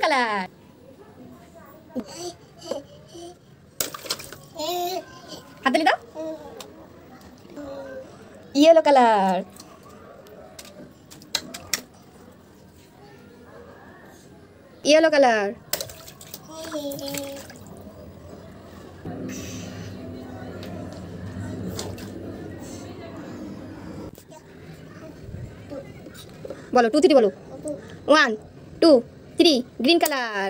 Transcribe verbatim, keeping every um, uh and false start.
Colour. হাততালি দাও। Yellow colour. Yellow colour. बोलो टू थ्री बोलो। One two three green colour.